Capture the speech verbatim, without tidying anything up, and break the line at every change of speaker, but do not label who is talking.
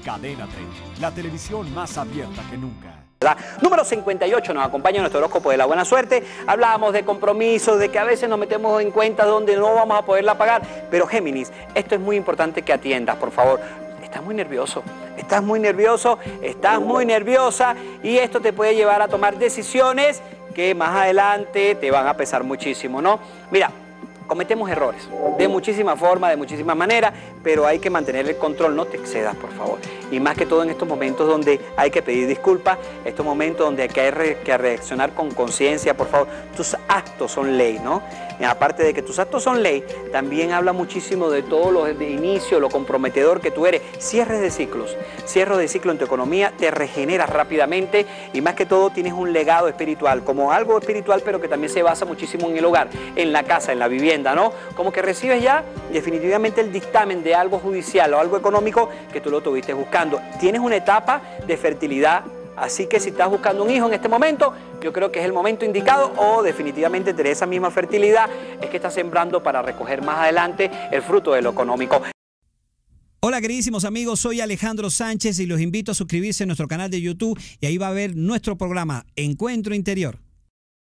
Cadena treinta, la televisión más abierta que nunca.
Número cincuenta y ocho nos acompaña nuestro horóscopo de la buena suerte. Hablábamos de compromisos, de que a veces nos metemos en cuentas donde no vamos a poderla pagar. Pero Géminis, esto es muy importante que atiendas, por favor. Estás muy nervioso, estás muy nervioso, estás muy nerviosa y esto te puede llevar a tomar decisiones que más adelante te van a pesar muchísimo, ¿no? Mira, cometemos errores de muchísimas formas, de muchísimas maneras, pero hay que mantener el control, no te excedas, por favor. Y más que todo en estos momentos donde hay que pedir disculpas, estos momentos donde hay que, re que reaccionar con conciencia, por favor. Tus actos son ley, ¿no? Y aparte de que tus actos son ley, también habla muchísimo de todo lo de inicio, lo comprometedor que tú eres. Cierres de ciclos, cierre de ciclo en tu economía, te regeneras rápidamente y más que todo tienes un legado espiritual, como algo espiritual, pero que también se basa muchísimo en el hogar, en la casa, en la vivienda, ¿no? Como que recibes ya definitivamente el dictamen de algo judicial o algo económico que tú lo estuviste buscando. Tienes una etapa de fertilidad, así que si estás buscando un hijo en este momento, yo creo que es el momento indicado o definitivamente tener esa misma fertilidad es que estás sembrando para recoger más adelante el fruto de lo económico.
Hola queridísimos amigos, soy Alejandro Sánchez y los invito a suscribirse a nuestro canal de YouTube y ahí va a ver nuestro programa Encuentro Interior.